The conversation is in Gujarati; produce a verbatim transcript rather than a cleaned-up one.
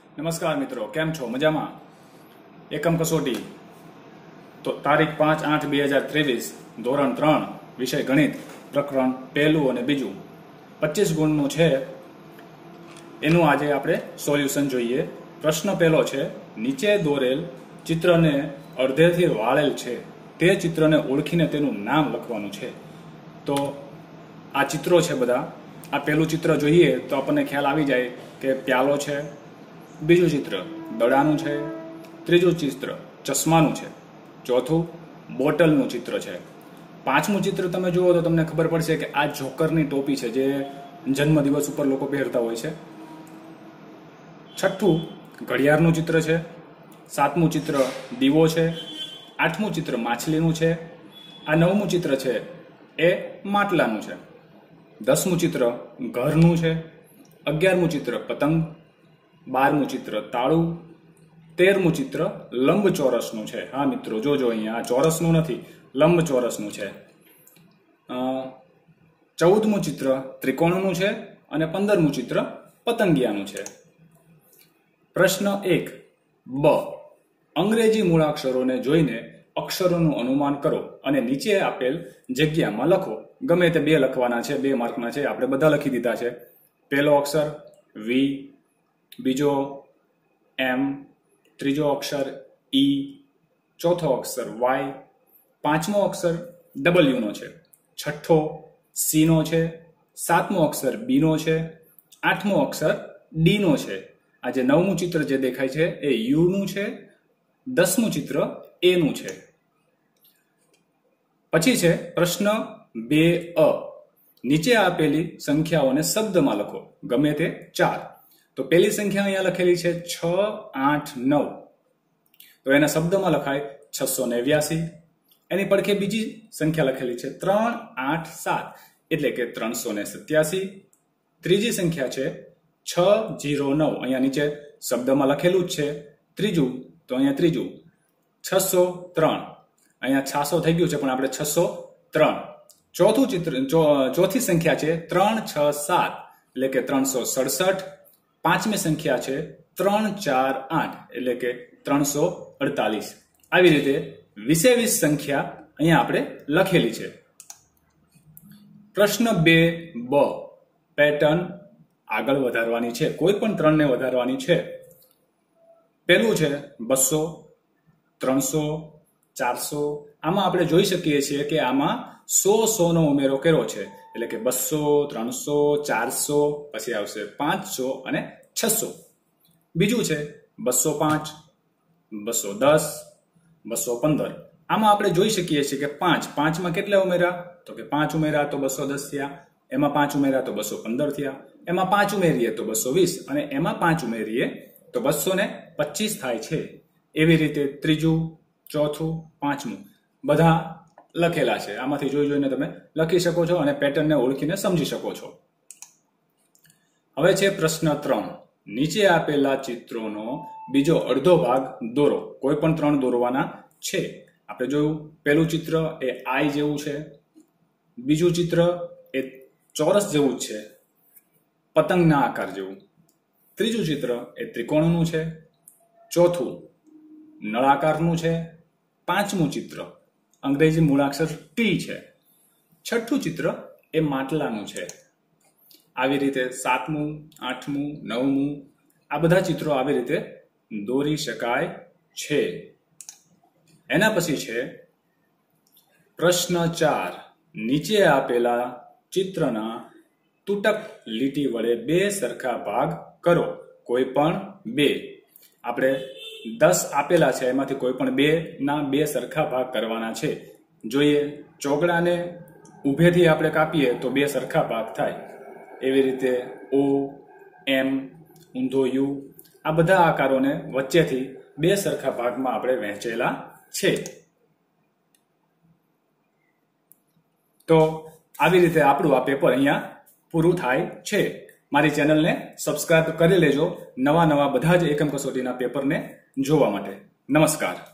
નમસ્કાર મિત્રો, કેમ છો? મજામાં? એકમ કસોટી તો તારીખ પાંચ આઠ બે હજાર ત્રેવીસ, ધોરણ ત્રણ, વિષય ગણિત, પ્રકરણ પહેલું અને બીજું, પચીસ ગુણનું છે. એનું આજે આપણે સોલ્યુશન જોઈએ. પ્રશ્ન પહેલો છે, નીચે દોરેલ ચિત્રને અડધેથી વાળેલ છે, તે ચિત્રને ઓળખીને તેનું નામ લખવાનું છે. તો આ ચિત્રો છે બધા. આ પહેલું ચિત્ર જોઈએ તો આપણને ખ્યાલ આવી જાય કે પ્યાલો છે, બીજું ચિત્ર દડાનું છે, ત્રીજું ચિત્ર ચશ્માનું છે, ચોથું બોટલનું ચિત્ર છે, પાંચમું ચિત્ર તમે જુઓ તો તમને ખબર પડશે કે આ જોકરની ટોપી છે જે જન્મદિવસ ઉપર લોકો પહેરતા હોય છે. છઠ્ઠું ઘડિયાળનું ચિત્ર છે, સાતમું ચિત્ર દીવો છે, આઠમું ચિત્ર માછલીનું છે, આ નવમું ચિત્ર છે એ માટલાનું છે, દસમું ચિત્ર ઘરનું છે, અગિયારમું ચિત્ર પતંગ, બારમું ચિત્ર તાળું, તેરમું ચિત્ર લંબચોરસનું છે. હા મિત્રો, જોજો અહીંયા આ ચોરસનું નથી, લંબચોરસનું છે. ચૌદમું ચિત્ર ત્રિકોણનું છે અને પંદરમું ચિત્ર પતંગિયાનું છે. પ્રશ્ન એક બ, અંગ્રેજી મૂળાક્ષરોને જોઈને અક્ષરોનું અનુમાન કરો અને નીચે આપેલ જગ્યામાં લખો. ગમે તે બે લખવાના છે, બે માર્કના છે, આપણે બધા લખી દીધા છે. પહેલો અક્ષર વી, બીજો એમ, ત્રીજો અક્ષર ઈ, ચોથો અક્ષર વાય, પાંચમો અક્ષર ડબલ્યુ નો છે, છઠ્ઠો સી નો છે, સાતમો અક્ષર બી નો છે, આઠમો અક્ષર ડી નો છે. આ જે નવમું ચિત્ર જે દેખાય છે એ યુ નું છે, દસમું ચિત્ર એ નું છે. પછી છે પ્રશ્ન બે અ, નીચે આપેલી સંખ્યાઓને શબ્દમાં લખો, ગમે તે ચાર. તો પેલી સંખ્યા અહીંયા લખેલી છે છ આઠ નવ, તો એના શબ્દમાં લખાય છસો નેવ્યાસી. એની પડખે બીજી સંખ્યા લખેલી છે ત્રણ આઠ સાત, એટલે કે ત્રણસો ને સત્યાસી. ત્રીજી સંખ્યા છે છ જીરો નવ, અહીંયા નીચે શબ્દમાં લખેલું જ છે. ત્રીજું તો અહીંયા ત્રીજું છસો ત્રણ, અહીંયા છસો થઈ ગયું છે પણ આપણે છસો ત્રણ. ચોથું ચિત્ર ચોથી સંખ્યા છે ત્રણ છ સાત, એટલે કે ત્રણસો સડસઠ. પાંચમી સંખ્યા છે ત્રણ ચાર આઠ, એટલે કે ત્રણસો અડતાલીસ. આવી રીતે વીસે વીસ સંખ્યા અહીંયા આપણે લખેલી છે. પ્રશ્ન બે બ, પેટર્ન આગળ વધારવાની છે, કોઈ પણ ત્રણને વધારવાની છે. પેલું છે બસો, ત્રણસો, ચારસો. આમાં આપણે જોઈ શકીએ છીએ કે આમાં સો સો નો ઉમેરો કર્યો છે, એટલે કે બસો, ત્રણસો, ચારસો, પછી આવશે પાંચસો અને છસો. બીજું છે બસો પાંચ, બસો દસ, બસો પંદર. આમાં આપણે જોઈ શકીએ છીએ કે પાંચ, પાંચમાં કેટલા ઉમેરા? તો કે પાંચ ઉમેરા તો બસો દસ થયા, એમાં પાંચ ઉમેરા તો બસો પંદર થયા, એમાં પાંચ ઉમેરીએ તો બસો વીસ, અને એમાં પાંચ ઉમેરીએ તો બસો ને પચીસ થાય છે. એવી રીતે ત્રીજું, ચોથું, પાંચમું બધા લખેલા છે. આમાંથી જોઈ જોઈને તમે લખી શકો છો અને પેટર્નને ઓળખીને સમજી શકો છો. હવે છે પ્રશ્ન ત્રણ, નીચે આપેલા ચિત્રોનો બીજો અડધો ભાગ દોરો. કોઈ પણ ત્રણ દોરવાના છે. આપણે જોયું પેલું ચિત્ર એ આઈ જેવું છે, બીજું ચિત્ર એ ચોરસ જેવું જ છે, પતંગના આકાર જેવું. ત્રીજું ચિત્ર એ ત્રિકોણનું છે, ચોથું નળાકારનું છે, પાંચમું ચિત્ર અંગ્રેજી મૂળાક્ષર ટી છે, છઠ્ઠું ચિત્ર એ માટલાનું છે. આવી રીતે સાતમું, આઠમું, નવમું આ બધા ચિત્રો આવી રીતે દોરી શકાય છે. એના પછી છે પ્રશ્ન ચાર, નીચે આપેલા ચિત્રના તૂટક લીટી વડે બે સરખા ભાગ કરો, કોઈ પણ બે. આપણે દસ આપેલા છે, એમાંથી કોઈ પણ બે ના બે સરખા ભાગ કરવાના છે. જોઈએ, ચોગડાને ઊભેથી આપણે કાપીએ તો બે સરખા ભાગ થાય. એવી રીતે ઓ, એમ, ઊંધો યુ, આ બધા આકારોને વચ્ચેથી બે સરખા ભાગમાં આપણે વહેંચેલા છે. તો આવી રીતે આપણું આ પેપર અહીંયા પૂરું થાય છે. મારી ચેનલને સબસ્ક્રાઇબ કરી લેજો નવા નવા બધા જ એકમ કસોટીના પેપરને જોવા માટે. નમસ્કાર.